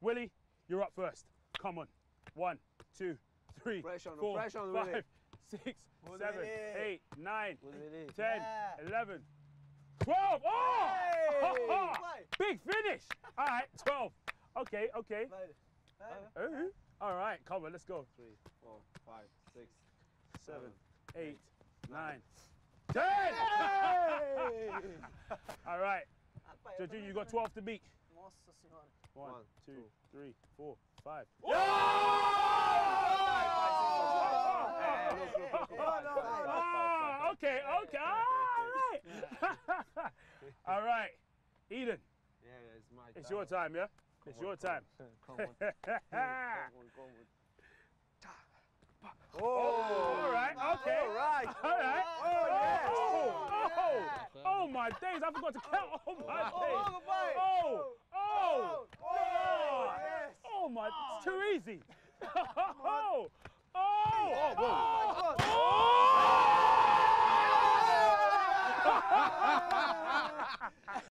Willie, you're up first. Come on. 1, 2, 3, Pressure on, 4, pressure on, 5, Willie. 6, Willie. 7, 8, 9, Willie. 10, Yeah. 11, 12. Oh! Hey! Big finish. All right, 12. Okay, okay. Hey. All right, come on, let's go. 3, 4, 5, 6, 7, 8, 9, 10. All right. Jojo, you got 12 to beat. Nossa senhora. 1, 2, 3, 4, 5. Okay, okay, all right. All right, Eden. Yeah, it's my time. It's your time, yeah? It's your time. Come on. Come on. Oh, all right, okay. All right. All right. Oh, yes. Oh, my days, I forgot to count. Oh, my days. Yes. Oh, my, it's too easy.